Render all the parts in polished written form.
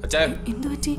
എന്തു പറ്റി?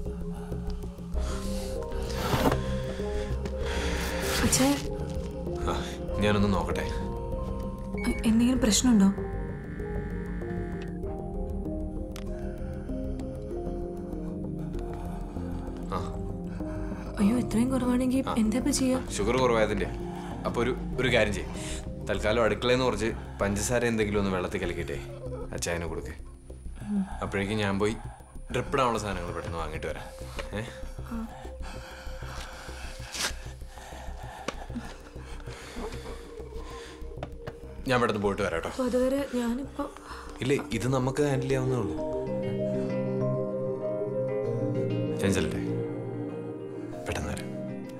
ഞാനൊന്ന് നോക്കട്ടെ. എന്തെങ്കിലും പ്രശ്നമുണ്ടോ? അയ്യോ, ഇത്രയും കുറവാണെങ്കിൽ എന്താ ചെയ്യാ? ഷുഗർ കുറവായതിന്റെ. അപ്പൊ ഒരു കാര്യം ചെയ്യും, തൽക്കാലം അടുക്കളയെന്ന് കുറച്ച് പഞ്ചസാര എന്തെങ്കിലും ഒന്ന് വെള്ളത്തിൽ കലക്കിട്ടേ അച്ചായനെ കൊടുക്കേ. അപ്പോഴേക്കും ഞാൻ പോയി ഡ്രിപ്പിടാനുള്ള സാധനങ്ങൾ പെട്ടെന്ന് വാങ്ങിട്ട് വരാം. ഞാൻ പെട്ടെന്ന് പോയിട്ട് വരാം കേട്ടോ. അതുവരെ ഞാനിപ്പോ ഇല്ലേ, ഇത് നമുക്ക് ഹാൻഡിൽ ചെയ്യാവുന്നേ ഉള്ളൂ. ഞാൻ ചെല്ലട്ടെ, പെട്ടെന്ന് വരാം.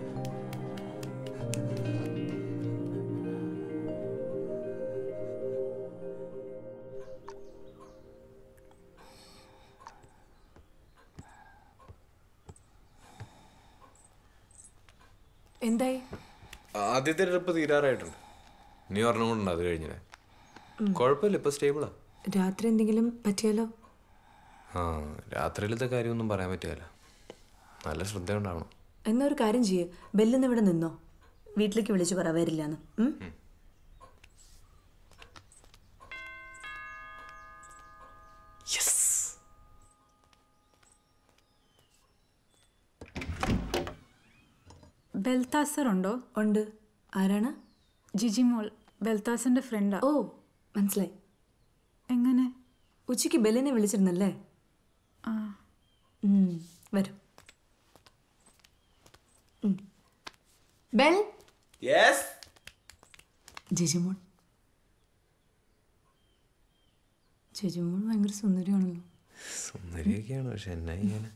എന്തായി? ആദ്യത്തെ ട്രിപ്പ് തീരാറായിട്ടുണ്ട്. ഇനി ഒരെണ്ണം കൊണ്ടുണ്ട്, അത് കഴിഞ്ഞില്ലേ. കുഴപ്പമില്ല, ഇപ്പൊ സ്റ്റേബിളാ. രാത്രി എന്തെങ്കിലും പറ്റിയാലോ? രാത്രിയിലത്തെ കാര്യമൊന്നും പറയാൻ പറ്റില്ല, നല്ല ശ്രദ്ധ ഉണ്ടാവണം. എന്നാ ഒരു കാര്യം ചെയ്യേ, ബെല്ലിന്ന് ഇവിടെ നിന്നോ, വീട്ടിലേക്ക് വിളിച്ചു പറ വരില്ലാന്ന്. ബെൽത്താസർ ഉണ്ടോ? ഉണ്ട്. ആരാണ്? ജിജിമോൾ, ബെൽത്താസിന്റെ ഫ്രണ്ടാ. ഓ, മനസ്സിലായി. എങ്ങനെ? ഉച്ചയ്ക്ക് ബെല്ലിനെ വിളിച്ചിരുന്നല്ലേ? വരൂ. ബെൽ. ജിജിമോൾ. ജിജിമോൾ ഭയങ്കര സുന്ദരിയാണല്ലോ. സുന്ദരിയൊക്കെയാണ്, പക്ഷെ എന്നാ ചെയ്യാനാ?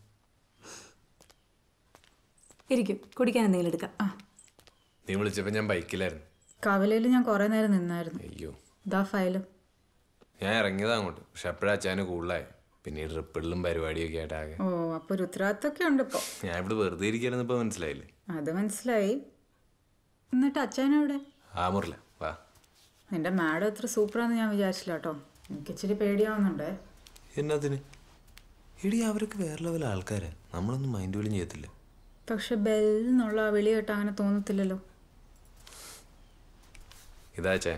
ഇരിക്കും, കുടിക്കാൻ എന്തെങ്കിലും എടുക്കാം. നീ വിളിച്ചപ്പോ ഞാൻ ബൈക്കിലായിരുന്നു. കവലയിൽ ഞാൻ കുറെ നേരം നിന്നായിരുന്നു. അയ്യോ, ഇതാ ഫയലും. ഞാൻ ഇറങ്ങിയതാ അങ്ങോട്ട്, പക്ഷെ അപ്പോഴാ അച്ഛന് കൂടുതലായി. പിന്നെ ഈ ട്രിപ്പിളിലും പരിപാടിയൊക്കെ ആയിട്ട് ആകെ. ഓ, അപ്പൊ ഒരു ഉത്തരവാദിത്തമൊക്കെ ഉണ്ട് ഇപ്പൊ. ഞാൻ ഇവിടെ വെറുതെ ഇരിക്കാനെന്ന് ഇപ്പൊ മനസ്സിലായില്ലേ? അത് മനസ്സിലായി. എന്നിട്ട് അച്ഛനവിടെ? മുറില്ല, വാ. നിന്റെ മാഡം എത്ര സൂപ്പറാന്ന് ഞാൻ വിചാരിച്ചില്ല കേട്ടോ. എനിക്ക് ഇച്ചിരി പേടിയാവുന്നുണ്ടേ. എന്നതിന്? എടി, അവരൊക്കെ വേറെ ലെവൽ ആൾക്കാരാ, നമ്മളൊന്നും മൈൻഡ് പോലും ചെയ്യത്തില്ല. പക്ഷെ ബെൽ എന്നുള്ള വിളി കേട്ട അങ്ങനെ തോന്നത്തില്ലല്ലോ. ഇതാ ചാൻ.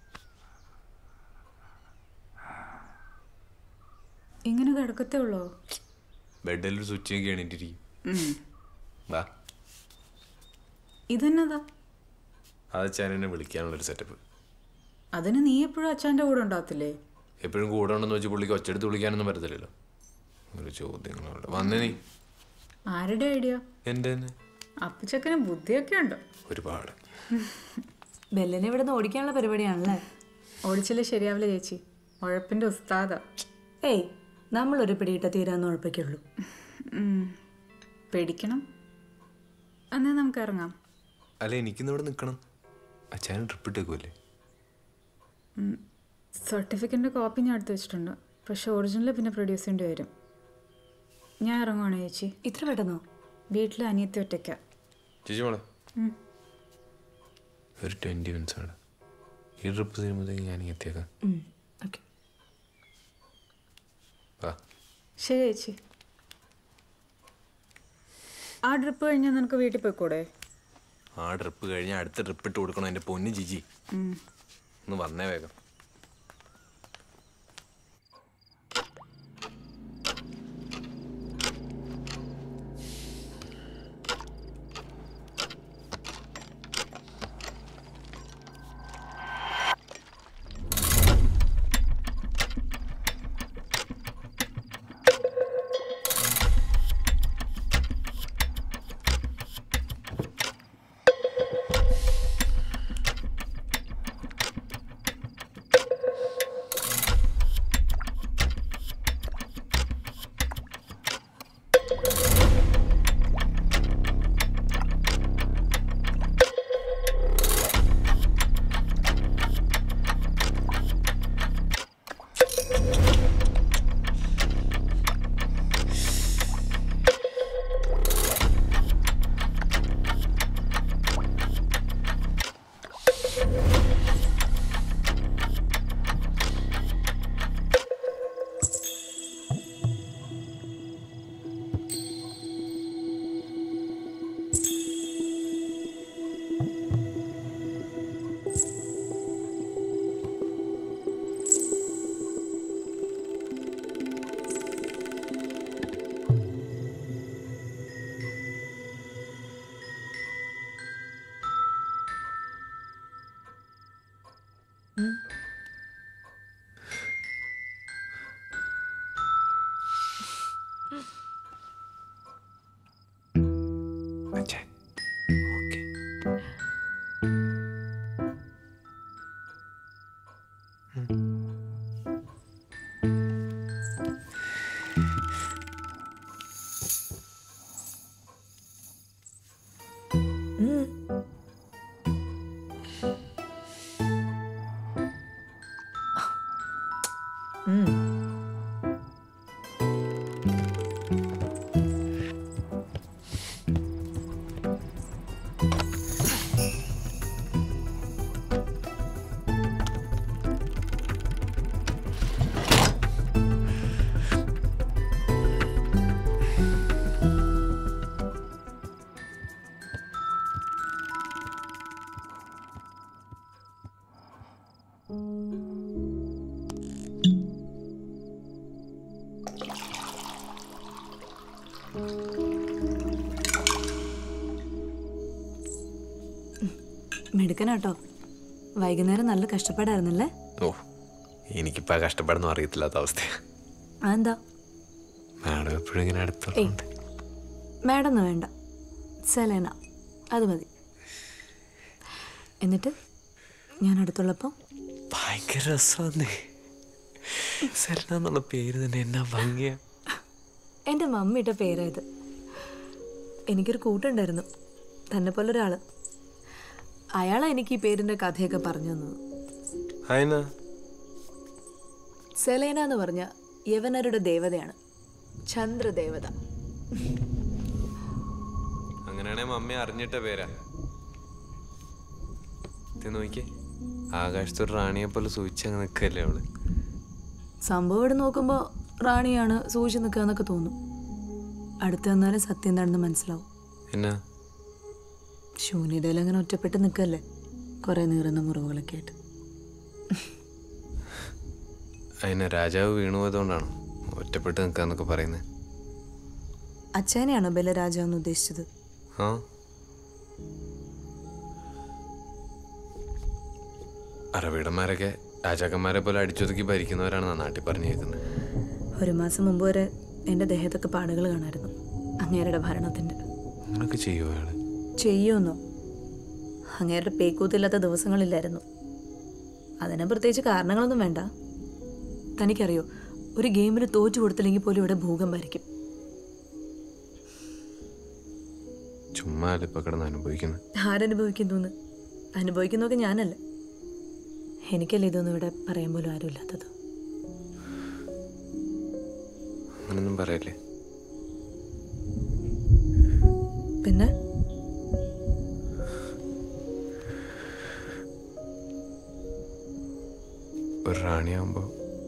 ഇങ്ങനെ കിടക്കത്തേ ഉള്ളോ? ബെഡിൽ ഒരു സ്വിച്ച് ഒക്കെ എണീറ്റിരിക്കും. വാ. ഇതെന്നതാ? അത് അച്ഛനെ വിളിക്കാനുള്ളൊരു സെറ്റപ്പ്. അതിന് നീ എപ്പോഴും അച്ഛൻ്റെ കൂടെ ഉണ്ടാകത്തില്ലേ? എപ്പോഴും കൂടെ ഉണ്ടെന്ന് വെച്ച് പുള്ളിക്ക് ഒച്ചെടുത്ത് വിളിക്കാനൊന്നും പറ്റത്തില്ലല്ലോ. ഒരു ചോദ്യങ്ങളുണ്ട്. വന്നേ നീ. ആരുടെ ഐഡിയ? എൻ്റെ തന്നെ. അപ്പച്ചക്കന് ബുദ്ധിയൊക്കെ ഉണ്ടോ? ഒരുപാട്. ബെല്ലിനെ ഇവിടെ നിന്ന് ഓടിക്കാനുള്ള പരിപാടിയാണല്ലേ? ഓടിച്ചില്ലേ ശരിയാവില്ല ചേച്ചി, ഉഴപ്പിൻ്റെ ഉസ്താദാ. ഏയ്, നമ്മളൊരു പിടിയിട്ട തീരാന്ന് ഉഴപ്പിക്കുള്ളൂ. പേടിക്കണം. എന്നാ നമുക്ക് ഇറങ്ങാം. അല്ല, എനിക്കിന്ന് ഇവിടെ നിൽക്കണം. അച്ഛനും ട്രിപ്പ് ഇട്ടേക്കുമല്ലേ? സർട്ടിഫിക്കറ്റിൻ്റെ കോപ്പി ഞാൻ എടുത്ത് വെച്ചിട്ടുണ്ട്, പക്ഷെ ഒറിജിനൽ പിന്നെ പ്രൊഡ്യൂസ് ചെയ്യേണ്ടി വരും. ഞാൻ ഇറങ്ങുവാണ് ചേച്ചി. ഇത്ര പെട്ടെന്നോ? വീട്ടിൽ അനിയത്തി ഒറ്റയ്ക്ക. ചേച്ചി മോളെ, ഒരു 20 മിനിറ്റ്സ് ആണ്. ഈ ട്രിപ്പ് തീരുമ്പോഴത്തേക്ക് ഞാൻ എത്തിയേക്കാം. ശരി ചേച്ചി. ആ ട്രിപ്പ് കഴിഞ്ഞാൽ നിനക്ക് വീട്ടിൽ പോയിക്കൂടെ? ആ ട്രിപ്പ് കഴിഞ്ഞാൽ അടുത്ത ട്രിപ്പ് ഇട്ട് കൊടുക്കണം. എൻ്റെ പൊന്ന് ജിജി, ഒന്ന് വന്നേ വേഗം. മിടുക്കനാട്ടോ. വൈകുന്നേരം നല്ല കഷ്ടപ്പാടായിരുന്നല്ലേ? ഓ, എനിക്കിപ്പോൾ കഷ്ടപ്പാടൊന്നും അറിയത്തില്ലാത്ത അവസ്ഥയാണ്. അതെന്താ? മാഡം എപ്പോഴും ഇങ്ങനെ അടുത്തുണ്ട്. മാഡം ഒന്നും വേണ്ട, സെലേന അത് മതി. എന്നിട്ട് ഞാൻ അടുത്തുള്ളപ്പോൾ ഭയങ്കര രസമാണ്. സെലന എന്നുള്ള പേര് തന്നെ എന്നാ ഭംഗിയാ. എൻ്റെ മമ്മി ഇട്ട പേരായത്. എനിക്കൊരു കൂട്ടുണ്ടായിരുന്നു, തന്നെ പോലെ ഒരാൾ. അയാളാണ് എനിക്ക് ഈ പേരിൻ്റെ കഥയൊക്കെ പറഞ്ഞു തന്നത്. സെലേന എന്ന് പറഞ്ഞ യവനരുടെ ദേവതയാണ്, ചന്ദ്രദേവത. അങ്ങനെയാണെ മമ്മി അറിഞ്ഞിട്ട പേരാ. നോക്കിയേ, ആകാശത്തൊരു റാണിയെ പോലെ സൂചിച്ചങ്ങ് നിൽക്കല്ലേ അവള്. സംഭവം ഇവിടെ നോക്കുമ്പോൾ റാണിയാണ് സൂചി നിൽക്കുക എന്നൊക്കെ തോന്നും. അടുത്ത് വന്നാലും സത്യം എന്താണെന്ന് മനസ്സിലാവും. എന്നാ ശൂന്യതയിൽ അങ്ങനെ ഒറ്റപ്പെട്ട് നിൽക്കല്ലേ, കുറേ നീറുന്ന മുറിവുകളൊക്കെ ആയിട്ട്. അതിനെ രാജാവ് വീണു പോയതുകൊണ്ടാണ് ഒറ്റപ്പെട്ട് നിൽക്കാന്നൊക്കെ പറയുന്നത്. അച്ഛനെയാണോ ബലരാജാവ് എന്ന് ഉദ്ദേശിച്ചത്? ആ, അറബിടന്മാരൊക്കെ രാജാക്കന്മാരെ പോലെ അടിച്ചൊതുക്കി ഭരിക്കുന്നവരാണ് നാട്ടിൽ പറഞ്ഞു കേൾക്കുന്നത്. 1 മാസം മുമ്പ് വരെ എൻ്റെ ദേഹത്തൊക്കെ പാടുകൾ കാണായിരുന്നു അങ്ങേരുടെ ഭരണത്തിൻ്റെ. അങ്ങനൊക്കെ ചെയ്യുമോ അയാള്? ചെയ്യുമെന്നോ? അങ്ങേരുടെ പേക്കൂത്തില്ലാത്ത ദിവസങ്ങളില്ലായിരുന്നു. അതിന് പ്രത്യേകിച്ച് കാരണങ്ങളൊന്നും വേണ്ട. തനിക്കറിയോ, ഒരു ഗെയിമിന് തോറ്റു കൊടുത്തില്ലെങ്കിൽ പോലും ഇവിടെ ഭൂകമ്പായിരിക്കും. ചുമ്മാ ഇപ്പൊ കിടന്ന് അനുഭവിക്കുന്നത്. ആരനുഭവിക്കുന്നു? അനുഭവിക്കുന്നതൊക്കെ ഞാനല്ലേ. എനിക്കല്ലേ ഇതൊന്നും ഇവിടെ പറയാൻ പോലും ആരും ഇല്ലാത്തത്. അങ്ങനൊന്നും പറയല്ലേ. പിന്നെ ഒരു റാണിയാകുമ്പോ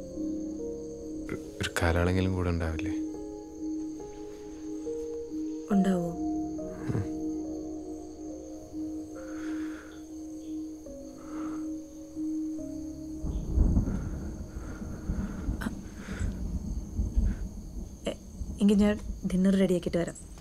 ഒരു കാലാളെങ്കിലും കൂടെ ഉണ്ടാവില്ലേ? ഉണ്ടാവോ? എങ്കിൽ ഞാൻ ഡിന്നർ റെഡിയാക്കിയിട്ട് വരാം.